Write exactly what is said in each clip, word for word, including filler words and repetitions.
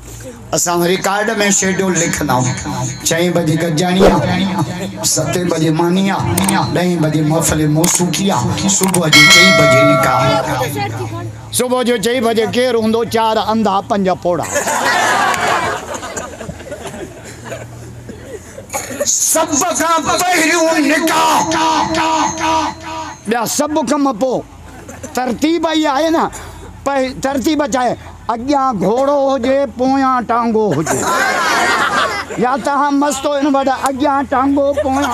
असां रिकॉर्ड में शेड्यूल लिखना छह बजे गजानिया सत बजे मानिया ॾह बजे महफिल मौसूकिया सुबह जो चई बजे निकाह सुबह जो चई बजे केर हूंदो चार अंधा पंज पोड़ा सब का पहिरियों निकाह ॿिया सब कम पो तरतीब ही आहे ना तरतीब चाहे अग्या घोड़ो होजे पोया टांगो होजे या तहां मस्तो इन वडा अग्या टांगो पोया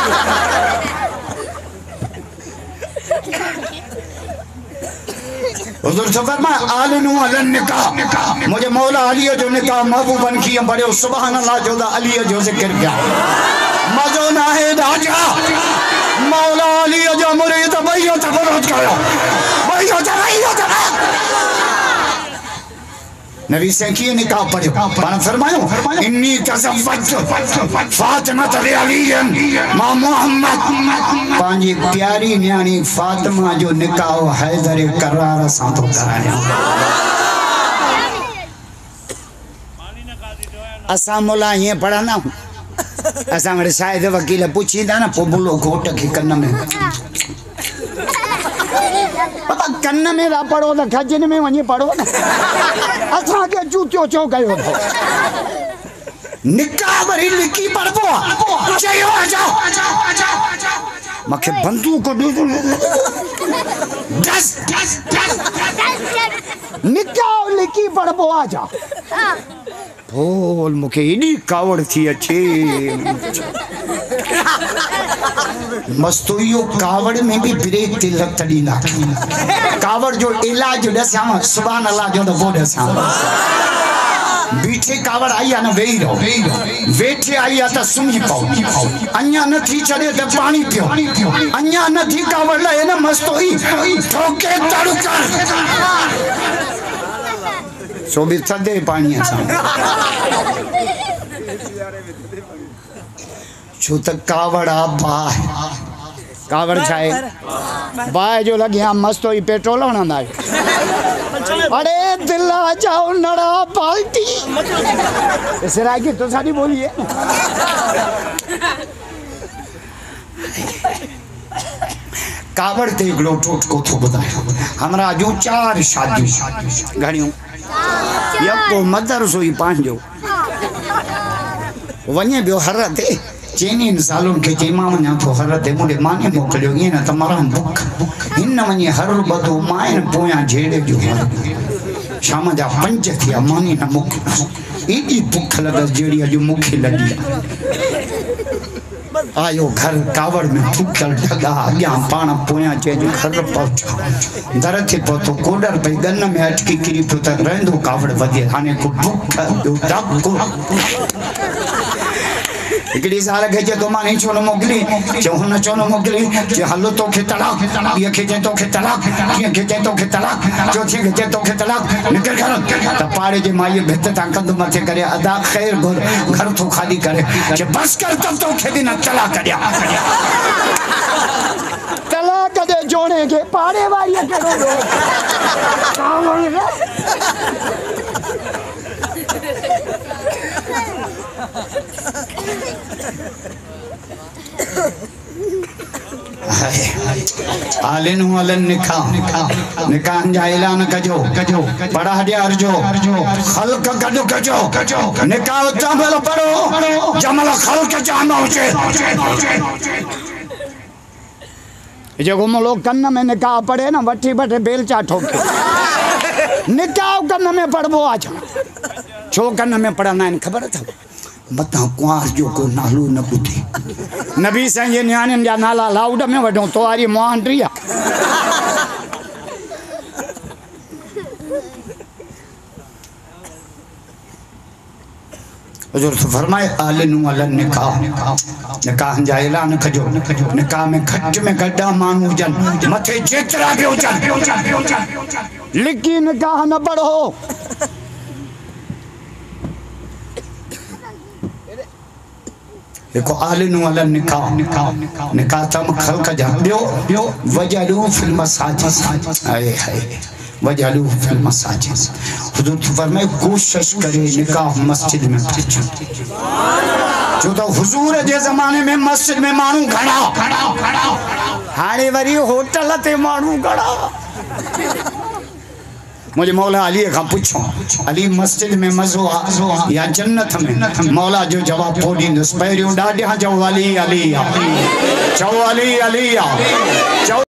हुजूर फरमा आलिनु अलन निकाह मुझे मौला अली जो निकाह महबूबन की पढ़ियो सुभान अल्लाह जो अली जो जिक्र किया मजो ना है राजा मौला अली जो मुरीद भइयो त फरज कयो भइयो त भइयो त नबी से की निकाह पढ़ियो पान फरमायो इन्नी तज़व्वजतु फातिमा अलीयन मा मोहम्मद पांजी प्यारी न्याणी फातिमा जो निकाह हैदर करार सां तो कराया असा मोला ये पढ़ना असा मेरे शायद वकील पूछीदा ना पोबुलो घोट के कन्न में बाबा कन्न में रा पढ़ो ना खजन में वनी पढ़ो ना असा के जूतियो चो गयो तो निकाह वरी लिखी पढ़बो चयो आ जाओ मखे बंदूक दे दो दस दस निकाह लिखी पढ़बो आ जा बोल मुखे इडी कावड़ थी अच्छे मस्तोइयो कावड़ में भी ब्रेक ते लतड़ी ना कावड़ जो इलाज दसा सुभान अल्लाह जो तो दसा बीठे कावड़ आई ना वेई रहो वेठे आई त सुमी पाओ अन्या न थी चढ़े त पानी पियो अन्या न थी कावड़ ले ना मस्तोई ठोके तड़का सो भी थदे पानी असा छो त कावड़ा बाह कावड़ छाए बाह जो लगिया मस्तो ही पेट्रोल वणंदा अरे दिला जाओ नड़ा बाल्टी इसरा की तो सारी बोली है कावड़ ते गलो टोट को थो बुधायो हमरा जो चार शादी घणियों यको मदरसो ही पांजो वने बियो हर ते चेनी सालों के चेमा वना तो हर ते मुडे माने मोकलियो ये ना तमारा बुक इन वने हर बदो मायन पोया झेड़े जो शाम जा पंच थिया मानी ना मुक एडी भूख लगा जेड़ी जो मुखे लगी आयो घर कावड़ में भूखल ढगा आगे पान पोया चे जो घर पहुंचा दर थे पतो कोडर पे गन्न में अटकी किरी तो तक रहंदो कावड़ वधे हाने को भूख दो डाको एकड़ी साल के जे तो माने छोनो मोगली जो न छोनो मोगली जे हलो तो के तलाक ये के जे तो के तलाक ये के जे तो के तलाक जो छे के जे तो के तलाक निकल घर त पाड़े जे माई भेत ता कंद मथे करे अदा खैर घर घर तो खाली करे जे बस कर तब तो के दिन तलाक करिया तलाक दे जोड़े के पाड़े वाली करो आलिन वालन निकाह निकाह जा ऐलान कजो कजो पढ़ा दियार जो खल्क कजो कजो निकाह तमल पढ़ो जमल खल्क जाम होचे जो हम लोग कन्न में निकाह पढ़े ना वठी बटे बेलचा ठोके निकाह कन्न में पढ़बो आज छो कन्न में पढ़ना इन खबर था बता कुआर जो को नालू न बुधी नबी साईं ये न्याणियुनि जा नाला लाउड में वढो तो आरी मोहनरिया हुजूर फरमाए आलिनु अलन निकाह निकाह जा ऐलान कजो निकाह में खट में गड्ढा मानू जन मथे जेतरा भी जन लिखी निकाह न पढ़ो देखो आलिनु अलन निकाह निकाह निकाह तम खल्क जा बियो बियो वजलू फिल मसाजिद हाय हाय वजलू फिल मसाजिद। हुजूर फरमाए कोशिश करे निकाह मस्जिद में पढ़ो। जो तो हुजूर जे ज़माने में मस्जिद में मानू घड़ा हाणे वरी होटल ते मानू घड़ा। मुझे मौला अली का पूछो अली मस्जिद में मज़ो आ या जन्नत में? मौला जो जवाब थो ॾींदुसि पहिरियों ॾाढा चओ अली अली चओ अली अली चओ